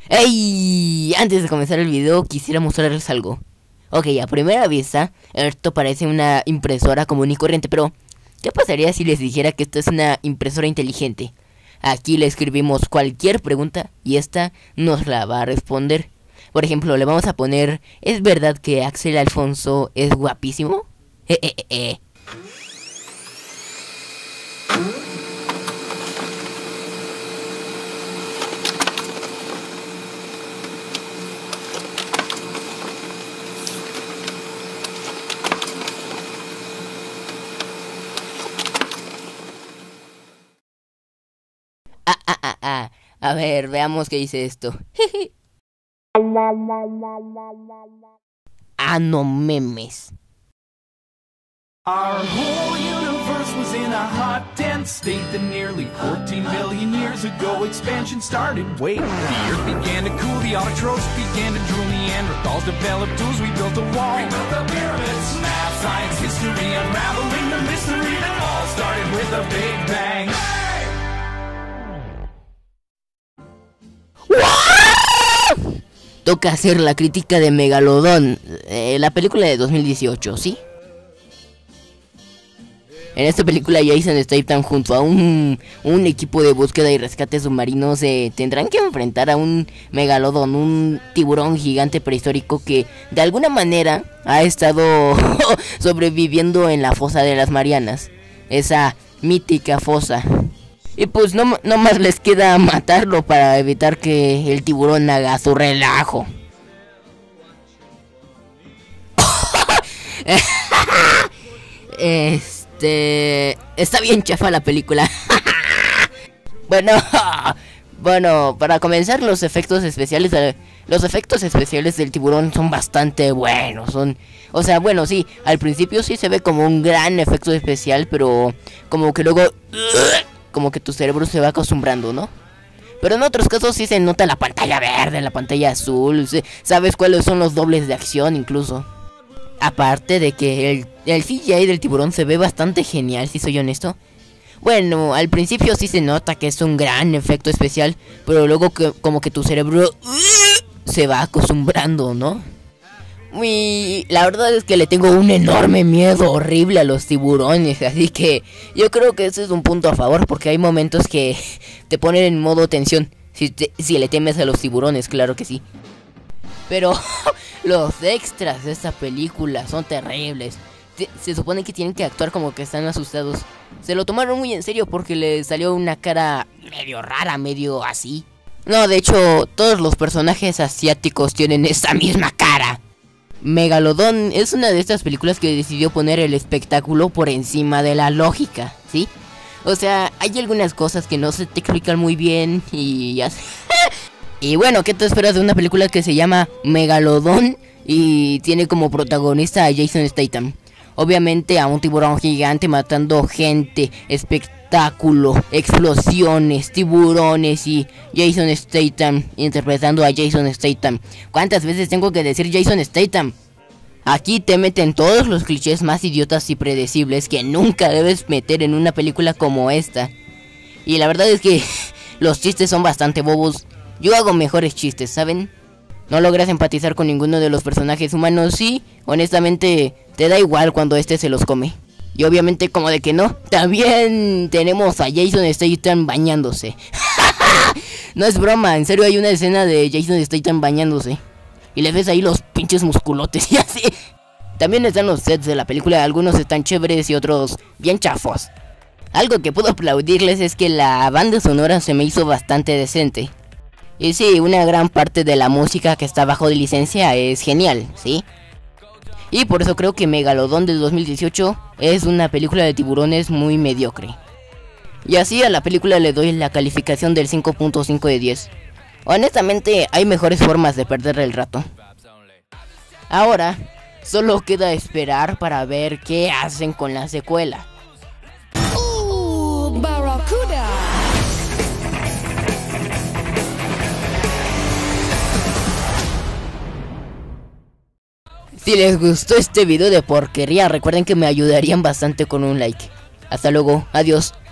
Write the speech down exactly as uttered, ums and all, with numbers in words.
¡Ey! Antes de comenzar el video quisiera mostrarles algo. Ok, a primera vista esto parece una impresora común y corriente, pero ¿qué pasaría si les dijera que esto es una impresora inteligente? Aquí le escribimos cualquier pregunta y esta nos la va a responder. Por ejemplo, le vamos a poner: ¿es verdad que Axel Alfonso es guapísimo? Eh, eh, eh, eh. Ah, ah, ah, ah. A ver, veamos qué dice esto. Ah, no memes. Our whole universe was in a hot, dense state that nearly fourteen billion years ago expansion started. Wait, the earth began to cool, the autotrophs began to drool, Neanderthals developed tools, we built a wall. We built the pyramids, math, science, history, unraveling the mystery that all started with a big bang. Toca hacer la crítica de Megalodón, eh, la película de dos mil dieciocho, ¿sí? En esta película Jason Statham junto a un, un equipo de búsqueda y rescate submarino se tendrán que enfrentar a un megalodón, un tiburón gigante prehistórico que de alguna manera ha estado sobreviviendo en la fosa de las Marianas, esa mítica fosa. Y pues no, no más les queda matarlo para evitar que el tiburón haga su relajo. Este... Está bien chafa la película. Bueno, bueno, para comenzar, los efectos especiales de, los efectos especiales del tiburón son bastante buenos. Son, o sea, bueno, sí, al principio sí se ve como un gran efecto especial, pero como que luego... como que tu cerebro se va acostumbrando, ¿no? Pero en otros casos sí se nota la pantalla verde, la pantalla azul, sabes cuáles son los dobles de acción incluso. Aparte de que el, el C G I del tiburón se ve bastante genial, si soy honesto. Bueno, al principio sí se nota que es un gran efecto especial, pero luego que, como que tu cerebro se va acostumbrando, ¿no? Y la verdad es que le tengo un enorme miedo horrible a los tiburones, así que yo creo que ese es un punto a favor, porque hay momentos que te ponen en modo tensión si, te, si le temes a los tiburones, claro que sí. Pero los extras de esta película son terribles. Se, se supone que tienen que actuar como que están asustados. Se lo tomaron muy en serio porque le salió una cara medio rara, medio así. No, de hecho, todos los personajes asiáticos tienen esa misma cara. Megalodón es una de estas películas que decidió poner el espectáculo por encima de la lógica, ¿sí? O sea, hay algunas cosas que no se te explican muy bien y ya sé. Y bueno, ¿qué te esperas de una película que se llama Megalodón y tiene como protagonista a Jason Statham? Obviamente a un tiburón gigante matando gente, espectáculo, explosiones, tiburones y Jason Statham interpretando a Jason Statham. ¿Cuántas veces tengo que decir Jason Statham? Aquí te meten todos los clichés más idiotas y predecibles que nunca debes meter en una película como esta. Y la verdad es que los chistes son bastante bobos. Yo hago mejores chistes, ¿saben? No logras empatizar con ninguno de los personajes humanos, sí, honestamente te da igual cuando este se los come. Y obviamente como de que no, también tenemos a Jason Statham bañándose. No es broma, en serio hay una escena de Jason Statham bañándose. Y le ves ahí los pinches musculotes y así. También están los sets de la película, algunos están chéveres y otros bien chafos. Algo que puedo aplaudirles es que la banda sonora se me hizo bastante decente. Y sí, una gran parte de la música que está bajo de licencia es genial, ¿sí? Y por eso creo que Megalodón del dos mil dieciocho es una película de tiburones muy mediocre. Y así a la película le doy la calificación del cinco punto cinco de diez. Honestamente hay mejores formas de perder el rato. Ahora, solo queda esperar para ver qué hacen con la secuela. ¡Uh, Barracuda! Si les gustó este video de porquería, recuerden que me ayudarían bastante con un like. Hasta luego, adiós.